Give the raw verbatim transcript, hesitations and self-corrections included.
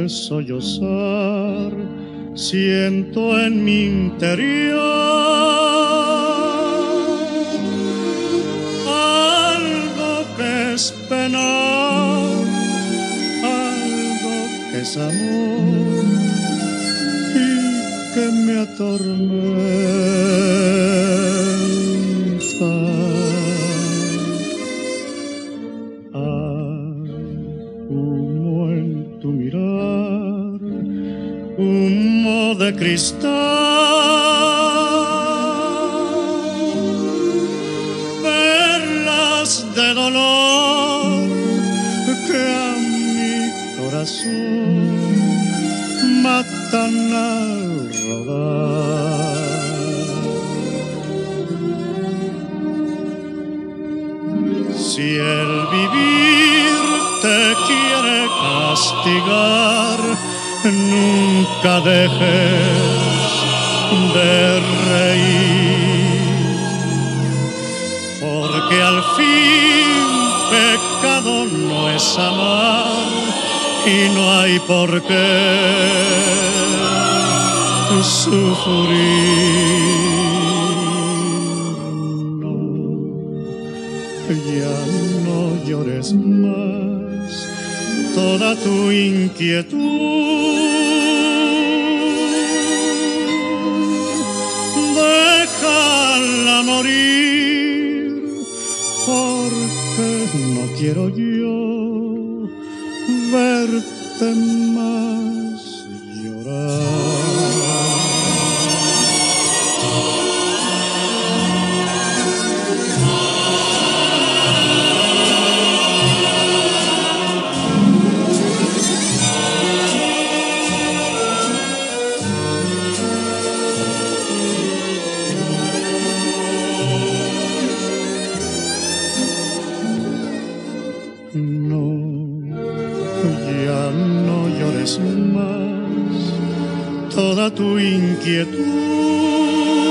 sollozar siento en mi interior algo que es penar, algo que es amor y que me atormenta. Tu mirar, humo de cristal, perlas de dolor que a mi corazón matan al rodar. Si el vivir te quiere castigar, nunca dejes de reír, porque al fin pecado no es amar y no hay por qué sufrir. No, ya no llores más toda tu inquietud, déjala morir, porque no quiero yo verte más llorar. Toda tu inquietud,